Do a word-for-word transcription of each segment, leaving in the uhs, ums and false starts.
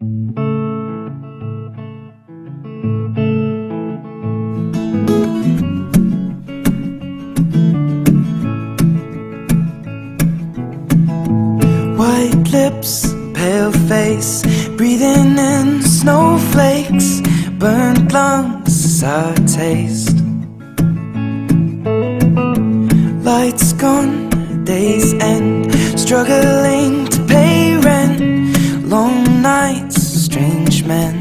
White lips, pale face, breathing in snowflakes, burnt lungs is our taste. Lights gone, days end, struggling to pay rent, long nights, strange men.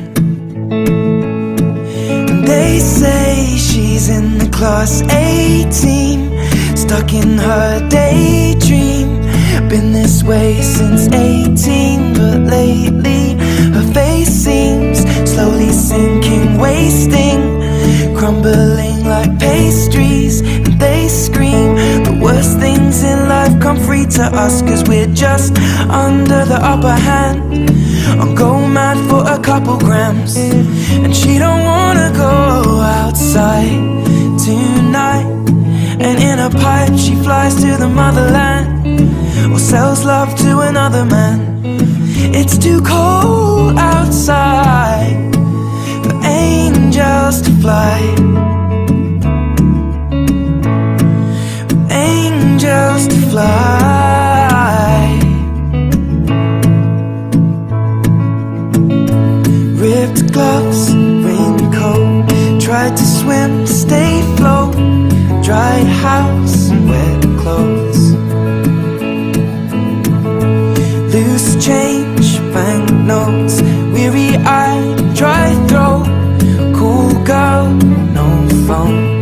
And they say she's in the class A team, stuck in her daydream. Been this way since eighteen, but lately her face seems slowly sinking, wasting, crumbling like pastries. And they scream the worst things in life come free to us, cause we're just under the upper hand. I'm go mad for a couple grams, and she don't wanna go outside tonight. And in a pipe she flies to the motherland, or sells love to another man. It's too cold outside for angels to fly, for angels to fly. Ripped gloves, raincoat, tried to swim to stay afloat, dry house and wet clothes. Loose change, banknotes, weary-eyed, dry throat, cool girl, no phone.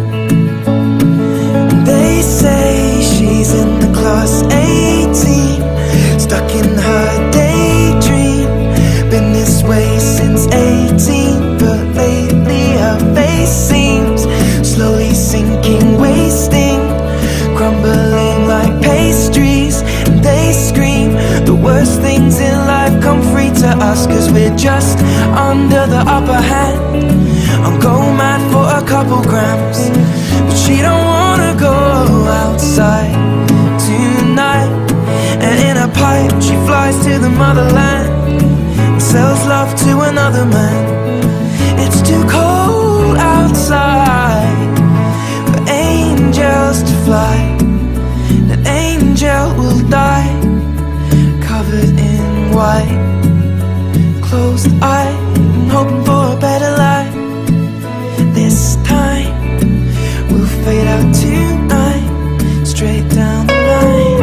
They say she's in the class eighteen, stuck in her daydream. Been this way since eighteen, but lately her face seems slowly sinking, wasting, crumbling like pastries. And they scream the worst things in life come free to us, cause we're just under the upper hand. I'm go mad for a couple grams, but she don't wanna go outside tonight. And in a pipe she flies to the motherland, and sells love to another man. It's too cold outside for angels to fly. An angel will die, covered in white, closed eye, and hoping for a better life. This time we'll fade out tonight, straight down the line.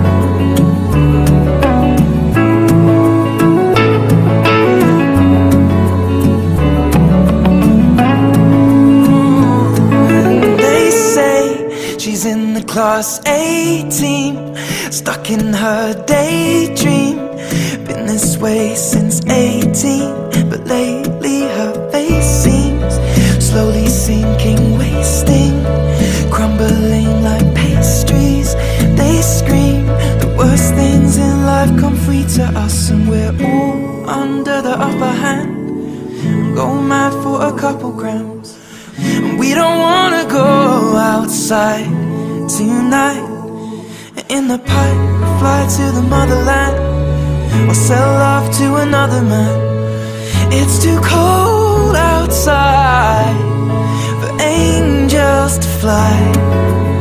And they say she's in the class A team, stuck in her daydream. Been this way since eighteen, but lately her face seems slowly sinking, wasting, crumbling like pastries. They scream the worst things in life come free to us, and we're all under the upper hand. Go mad for a couple grams, and we don't wanna go outside tonight. In the pipe, fly to the motherland, or sell love to another man. It's too cold outside for angels to fly.